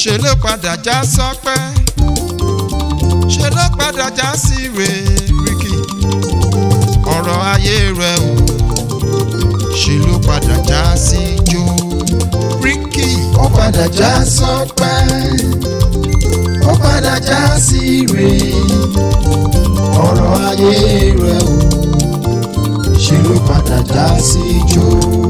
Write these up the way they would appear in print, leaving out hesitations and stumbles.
ṣe ló padà já sọ́pẹ́, ṣe ló padà já sí Ricky. Ọ̀rọ̀ ayé rẹ̀ o, ṣe ló padà já sí jó. Ricky ó padà já sọ́pẹ́, ó padà já sí ire. Ọ̀rọ̀ ayé rẹ̀ o, ṣe ló padà já sí jó.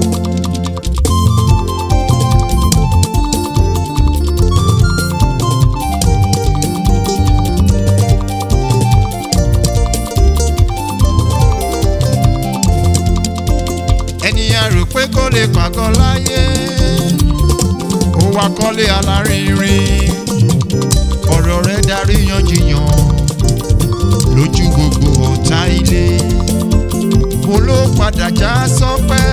ènìyàn rò pé kó lè pàgọ́ láyé, ó wá kọ́lé alárinrin. Ọ̀rọ̀ rẹ̀ darí yanjiyàn lójú gbogbo ọ̀tá ilé. Mo ló padà já sọ́pẹ́,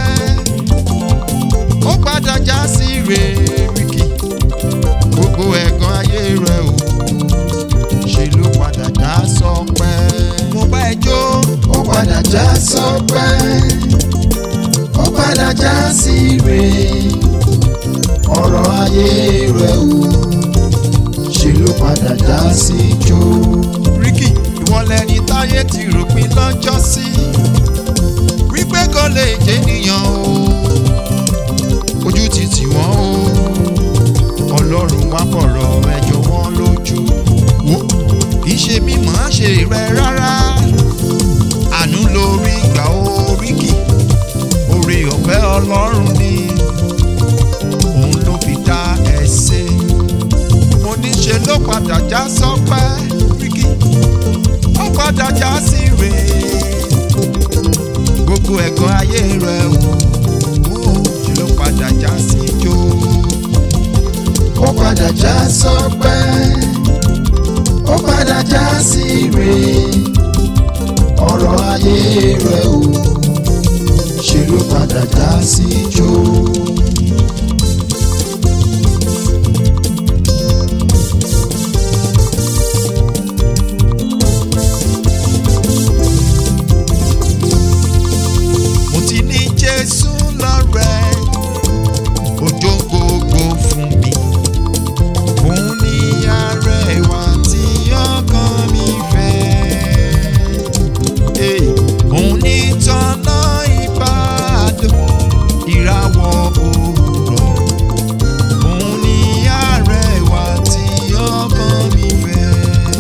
ó padà já sí Ricky. Gbogbo ẹ̀gàn ayé rẹ̀ o, ṣe ló padà já sọ́pẹ́. Mo bá ẹ jó, ó padà já sọ́pẹ́, ó padà já sí ire. Ọ̀rọ̀ ayé rẹ̀ o, ṣe ló padà já sí jó. Ricky, ìwọ lẹni táyé ti rò pín lọ́jọ́ sí, wípé kò lè jẹ́ ènìyàn o, ojú ti tì wọ́n o. Ọlọ́run wá fọ̀rọ̀ ẹjọ́ wọn lójú. Wo kì í ṣe mímọ̀ á ṣe rẹ rárá, àánú lórí gbà ó Ricky. Oore ọ̀fẹ́ Ọlọ́run ni òun ló fi dá ẹ ṣe. Mo ní ṣe ló padà já sọ́pẹ́ Ricky, ó padà já sí ire. Gbogbo ẹ̀gàn ayé rẹ̀ o, ṣe ló padà já sí jó. Ó padà já sọ́pẹ́, ó padà já sí ire. Ọ̀rọ̀ ayé rẹ̀ o, ṣe ló padà já sí jó. Mo ti ní Jésù lọ́rẹ́, òjò gbogbo fún mi. Òun ni arẹwà tí ọkàn mi fẹ́. Òun ní tọ́nà Ìbàdàn, ìràwọ̀ òwúrọ̀. Òun ni arẹwà tí ọkàn mi fẹ́.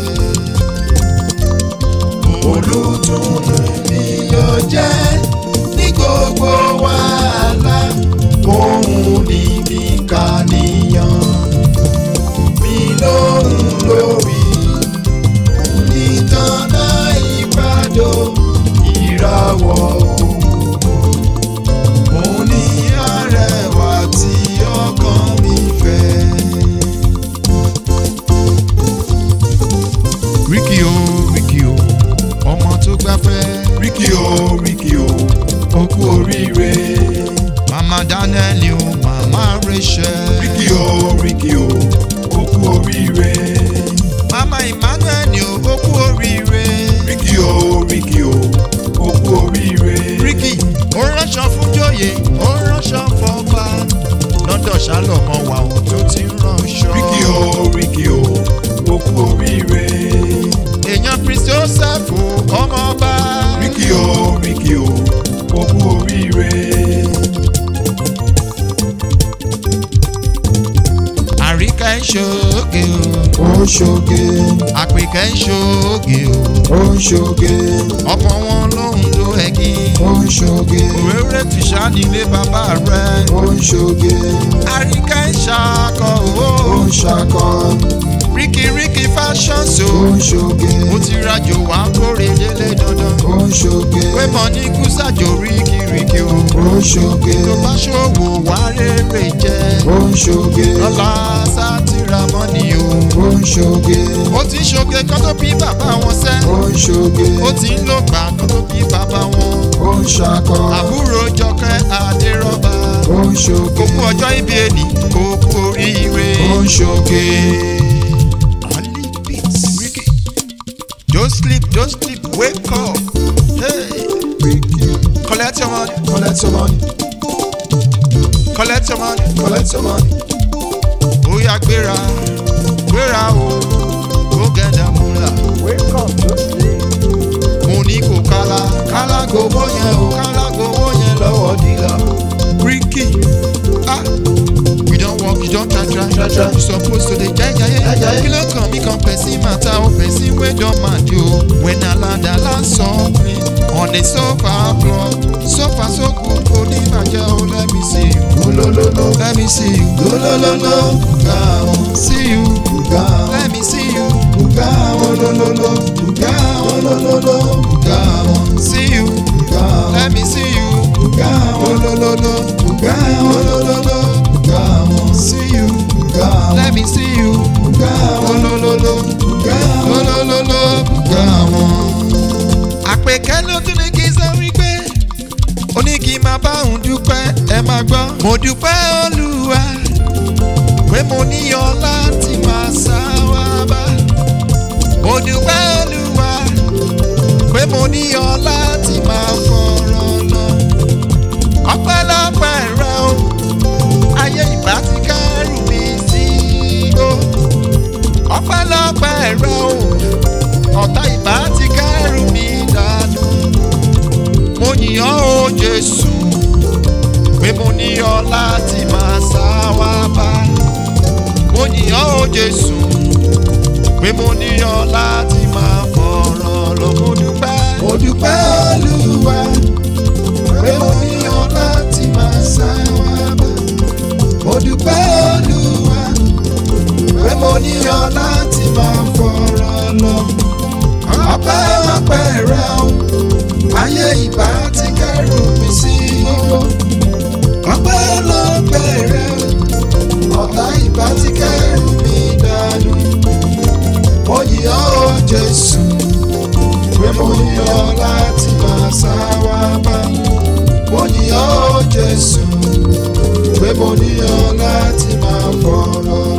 Olùtùnú mi yóò jẹ́ ní gbogbo wàhálà. Òun ní mi kàníyàn mi lóhùn lórí. Òun ní tọ́nà Ìbàdàn, ìràwọ̀ òwúrọ̀. Òun ni arẹwà tí ọkàn mi fẹ́. Ricky o, Ricky o, ọmọ tó gbáfẹ́. Ricky o, Ricky o, ó kú oríire. Mama Daniel o, Mama Rachel. Ricky o, Ricky o, ó kú oríire. Mama Emmanuel o, ó kú oríire. Ricky o, Ricky o, ó kú oríire. Ricky, ó ránṣọ fún Jóyè, ó ránṣọ fọba. Lọ́dọ̀ ṣálọ̀mọ́ wà ó tó ti ránṣọ. Ricky o, Ricky o, ó kú oríire. Èèyàn Prince Joseph o, ọmọ ọba. Ricky o, Ricky o, ó kú oríire. Àríkà ń ṣoge o, Ó ṣoge, Àpèkẹ́ ń ṣoge o. ó ṣoge, Ọ̀pọ̀ wọn ló ń lo ẹ̀gì. ó ṣoge, Òréré ti ṣá nílé bàbá rẹ̀. ó ṣoge, Àríkà ń ṣakọ ó o. ṣakọ, Ricky fashion so. ó ṣoge, Mo ti rajo wá kórè délé dandan. ó ṣoge, Pé mọ ní kúsàjò Ricky o. ó ṣoge, Tó bá ṣòwò wá rere jẹ. ó ṣoge, Lọ́la sátìrà mọ́ni o. ó ṣoge, Ó ti ń ṣoge kó tó bí bàbá wọn sẹ́. ó ṣoge, Ó ti ń lò gbà kó tó bí bàbá wọn. ó ṣakọ, Àbúrò Jọkẹ́ Aderoba. ó ṣoge, Òkú ọjọ́ ìbí ẹni kò kú oríire. ó ṣoge. Ali beats Ricky. Don't sleep, wake up. Hey, Ricky. Collect your money, Collect your money, collect your money. collect your money. Ó yá gbéra. gbéra o go get the mula. Wake up, don't sleep. Mo ní kò kálá gbowó yẹn o kálá gbowó yẹn lọ́wọ́ dílà. Ricky, you don work, you don try. You suppose to dey jai. Kí ló kàn mí kan person matter o person wey don mad yo. When aládàlá something on a sofa floor, sofa so cool kò ní bàjẹ́ o. Let me see you. Golololo. Let me see you. Golololo. Bugaon. See you. Bugaon. Let me see you. Bugaon. Golololo. Bugaon. Golololo. Bugaon. See you. Bugaon. Let me see you. Bugaon. Golololo. Bugaon. Golololo. Bugaon. See you. Bugaon. Let me see you. Bugaon. Golololo. Bugaon. Golololo. Bugaon. Àpèkẹ́ ló tún ní kí n sọ wípé ó ní kí n máa bá òun dúpẹ́ ẹ máa gbọ́. Mo dúpẹ́ Olúwa pé mo ní ọ láti máa sá wá bá. Mo dúpẹ́ Olúwa pé mo ní ọ láti máa fọ̀rọ̀ lọ. Ọpẹ́lọpẹ́ rẹ o ayé ìbá ti kẹ́rù mi sí o. Ọpẹ́lọpẹ́ rẹ o ọ̀tá ìbá ti kẹ́rù mi dànù. Mo yìn ọ́ o Jésù pé mo ní ọ láti máa sá wá bá. Mo yìn ọ́ o Jésù pé mo ní ọ láti máa fọ̀rọ̀ lọ. Mo dúpẹ́ Olúwa pé mo ní ọ láti máa sá wá bá. Mo dúpẹ́ Olúwa pé mo ní ọ láti máa fọ̀rọ̀ lọ. Ọpẹ́lọpẹ́ rẹ o ayé ìbá ti kẹ́rù mi sí o. Ọpẹ́lọpẹ́ rẹ o ọ̀tá ìbá ti kẹ́rù mi dànù. Mo yìn ọ́ o Jésù pé mo ní ọ láti máa sá wá bá. Mo yìn ọ́ o Jésù pé mo ní ọ láti máa fọ̀rọ̀